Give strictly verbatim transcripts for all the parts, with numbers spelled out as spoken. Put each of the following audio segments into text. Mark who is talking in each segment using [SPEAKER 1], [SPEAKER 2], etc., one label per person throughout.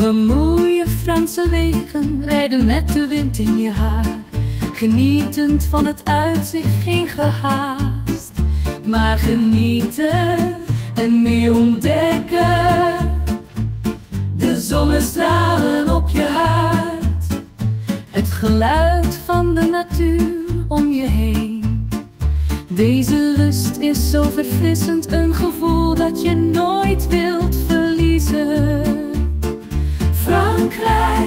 [SPEAKER 1] Over mooie Franse wegen, rijden met de wind in je haar. Genietend van het uitzicht, geen gehaast, maar genieten en meer ontdekken. De zonnestralen op je huid, het geluid van de natuur om je heen. Deze rust is zo verfrissend, een gevoel dat je nooit wilt verliezen. Frankrijk,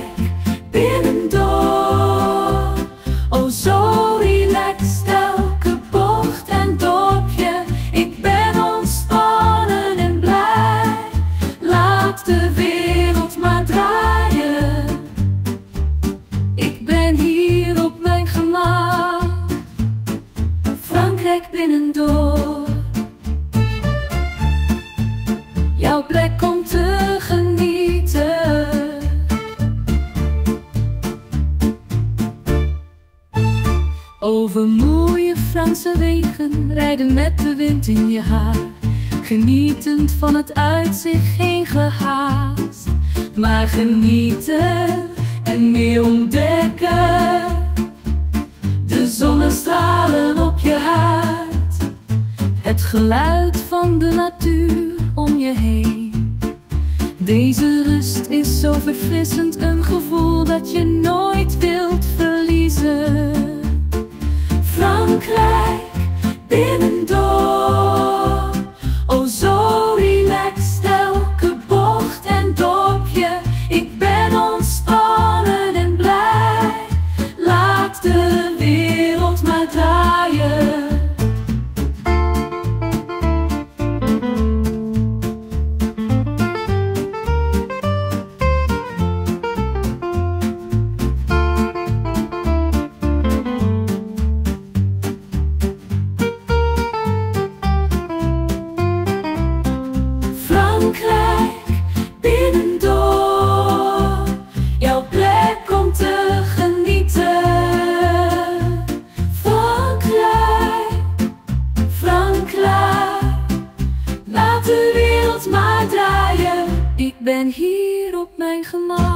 [SPEAKER 1] binnendoor, oh zo relaxed, elke bocht en dorpje. Ik ben ontspannen en blij, laat de wereld maar draaien. Ik ben hier op mijn gemak, Frankrijk binnendoor. Jouw plek om te genieten. Over mooie Franse wegen, rijden met de wind in je haar. Genietend van het uitzicht, geen gehaast, maar genieten en meer ontdekken. De zonnestralen op je huid, het geluid van de natuur om je heen. Deze rust is zo verfrissend, een gevoel dat je nooit wilt verliezen. Frankrijk, binnendoor, oh zo relaxed, elke bocht en dorpje. Ik ben ontspannen en blij, laat de wereld maar draaien. Frankrijk, binnendoor, jouw plek om te genieten. Frankrijk, Frankrijk, laat de wereld maar draaien. Ik ben hier op mijn gemak.